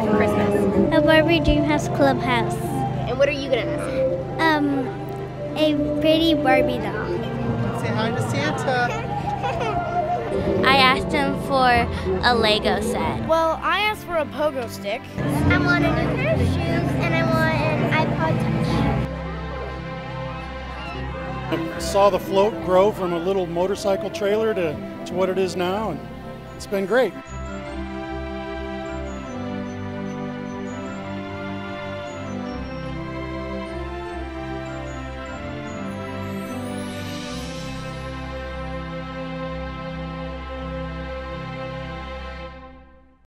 get for Christmas? A Barbie Dreamhouse Clubhouse. And what are you gonna ask? A pretty Barbie doll. Say hi to Santa. I asked him for a Lego set. Well, I asked for a pogo stick. I want a new pair of shoes and I want an iPod Touch. I saw the float grow from a little motorcycle trailer to what it is now, and it's been great.